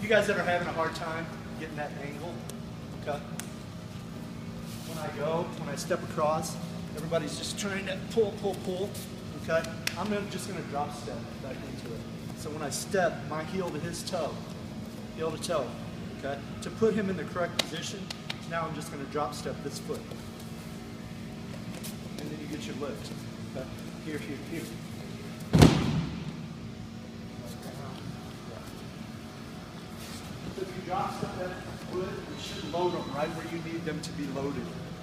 You guys that are having a hard time getting that angle, okay? When I step across, everybody's just trying to pull, okay? I'm just gonna drop step back into it. So when I step, my heel to his toe, heel to toe, okay? To put him in the correct position, now I'm just gonna drop step this foot. And then you get your lift, okay? Here. If you drop step that foot, you should load them right where you need them to be loaded.